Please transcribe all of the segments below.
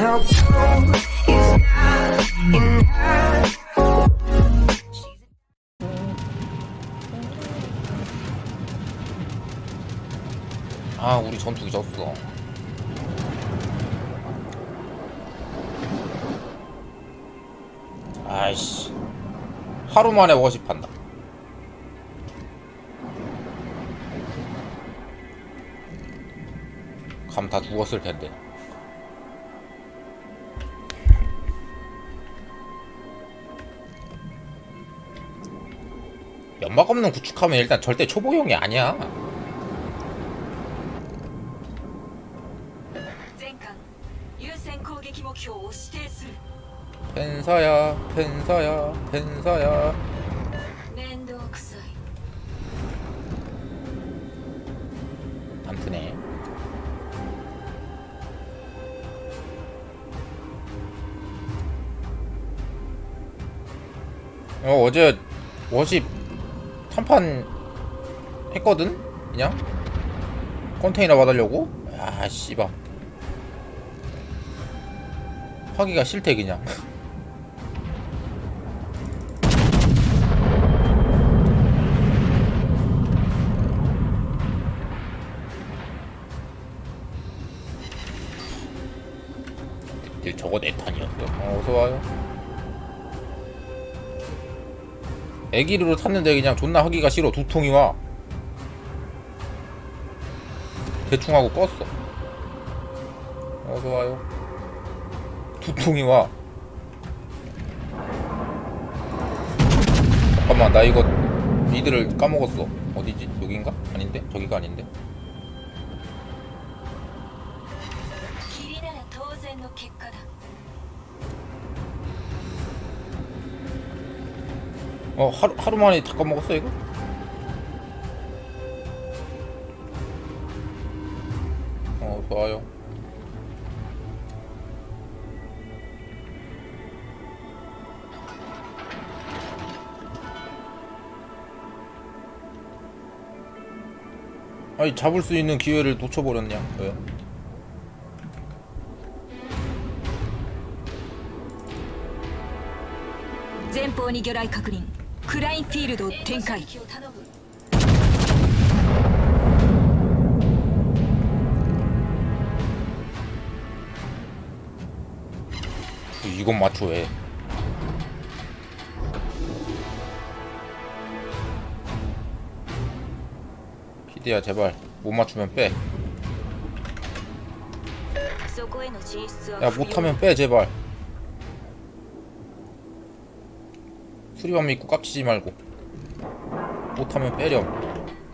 how cold is not enough. 아, 우리 전투기 졌어. 아이씨, 하루 만에 워십한다. 감 다 죽었을 텐데. 연막 없는 구축하면 일단 절대 초보용이 아니야. 펜사야, 펜사야, 펜사야. 안 트네. 어제 워십 한판 했거든? 그냥 컨테이너 받으려고? 아 씨발 하기가 싫대 그냥. 저거 내 탄이었어. 어서와요. 애기르로 탔는데 그냥 존나 하기가 싫어. 두통이 와. 대충 하고 껐어. 어서와요. 두통이 와. 잠깐만, 나 이거 미드를 까먹었어. 어디지? 여긴가? 아닌데? 저기가 아닌데? 하루 만에 다 까먹었어 이거? 좋아요. 아니, 잡을 수 있는 기회를 놓쳐버렸냐? 왜? 前方に魚雷確認。クラインフィールドを展開。 이건 맞춰 왜? 피디야 제발 못 맞추면 빼. 야 못하면 빼 제발. 수리반 믿고 깝치지 말고. 못하면 빼렴.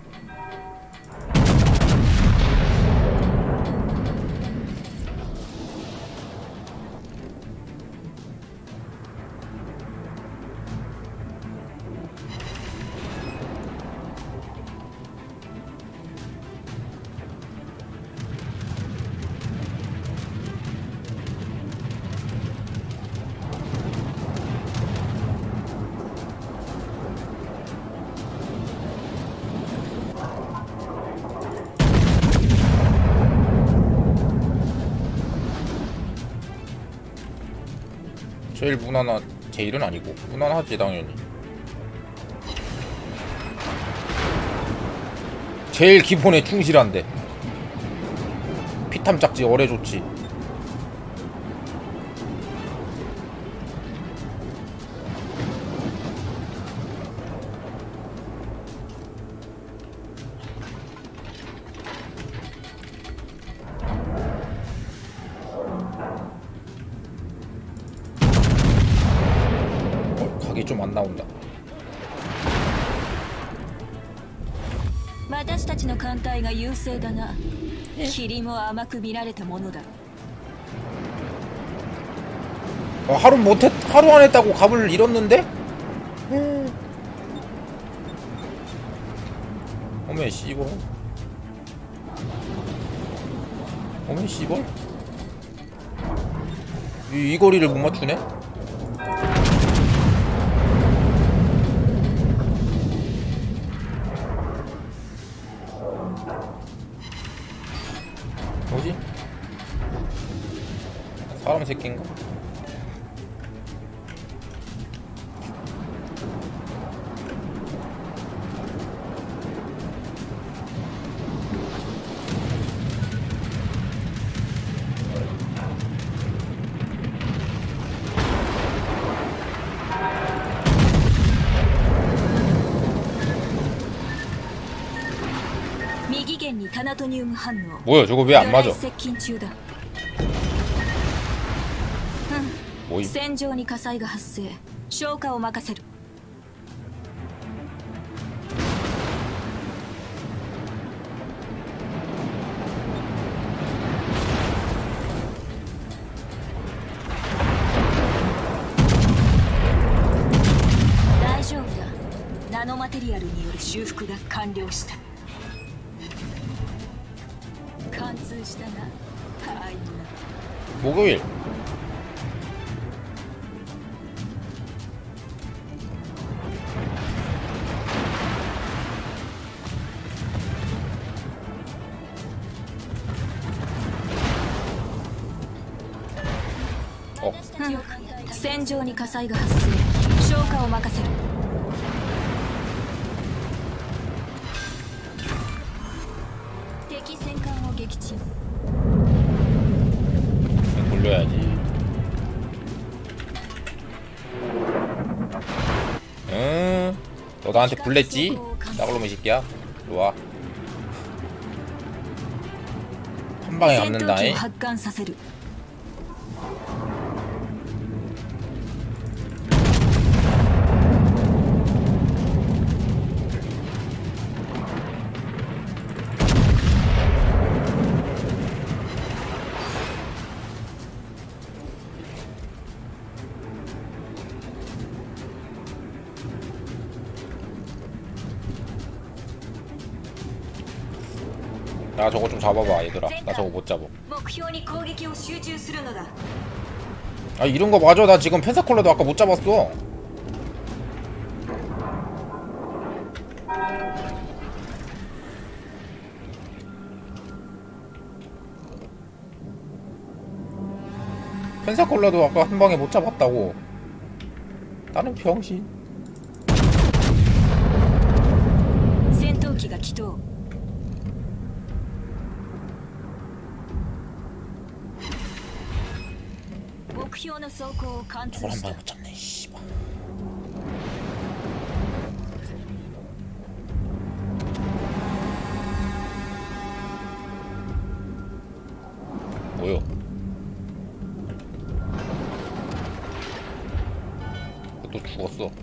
제일 무난한, 제일은 아니고 무난하지 당연히. 제일 기본에 충실한데 피탐 짝지 어뢰 좋지. 각이 좀 안 나온다. 私たちの艦隊が優勢だな。霧も甘く見られたものだ。 하루 안 했다고 갑을 잃었는데? 어메 씨발. 어메 씨발. 이 거리를 못 맞추네? 뭐지? 사람 새끼인가? 뭐야 저거 왜 안 맞아? 뭐임? 戦場に火災が発生。消火を任せる。大丈夫だ。ナノマテリアルによる修復が完了した。貫通したな。はい。 목요일. 어. 戦場に火災が発生。消火を任せる。敵戦艦を撃沈。 돌려야지. 응. 너 나한테 불랬지? 나걸로면 새끼야. 좋아. 한 방에 잡는다잉. 나 저거 좀 잡아봐 얘들아. 나 저거 못 잡아. 아 이런거 맞아. 나 지금 펜사콜라도 아까 못 잡았어. 펜사콜라도 아까 한 방에 못 잡았다고. 나는 병신. 전투기가 기동. 저걸 한 방에 못 잡네. 씨발. 뭐요? 또 죽었어.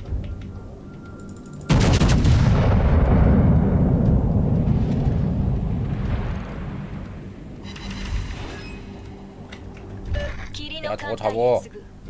야 저거 잡어.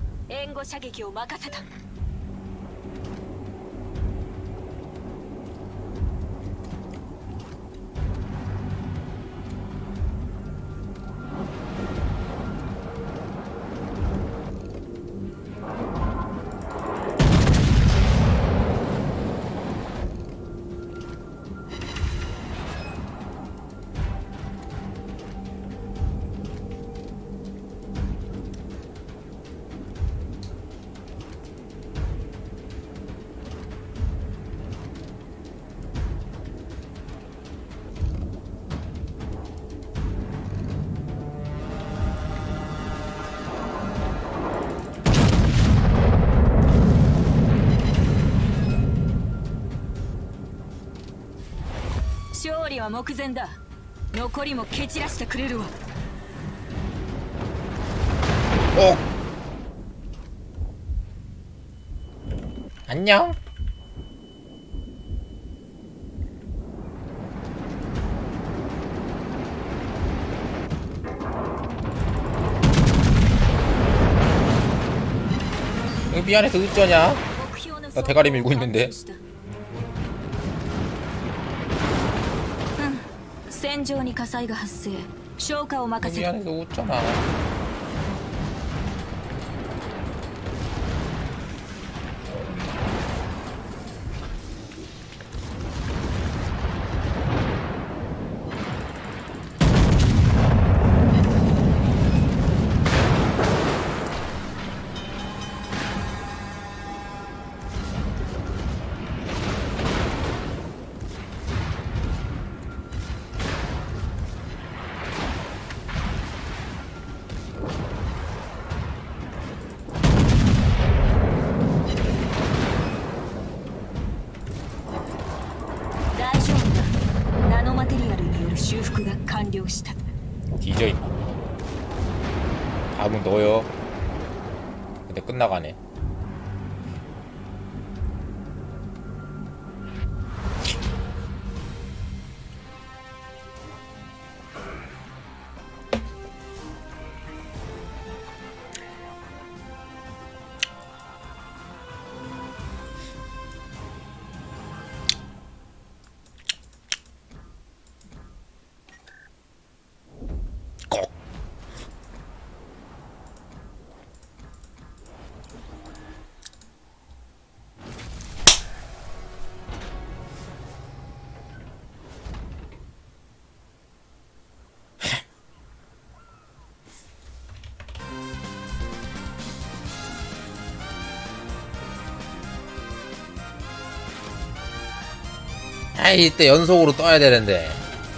勝利は目前だ。残りも蹴散らしてくれるわ。 어. 안녕. 여기 미안해서 어쩌냐? 나 대가리 밀고 있는데. 戦場に火災が発生。消火を任せる。 미안해서 웃잖아. 完了した。 뒤져 임마. 다음은 너요. 근데 끝나가네. 꼭. 아이, 이때 연속으로 떠야 되는데.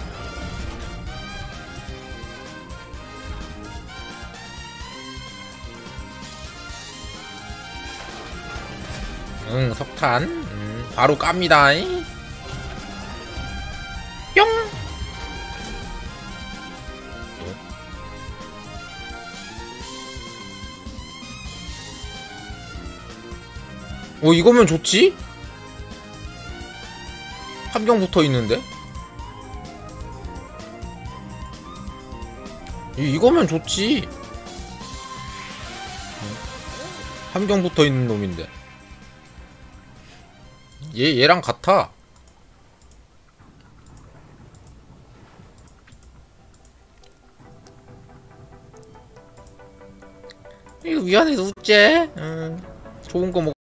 응, 석탄. 바로 깝니다. 뿅! 오, 이거면 좋지? 함경 붙어 있는데? 이거면 좋지. 함경 붙어 있는 놈인데. 얘랑 같아. 이거 미안해서 웃제. 좋은 거 먹.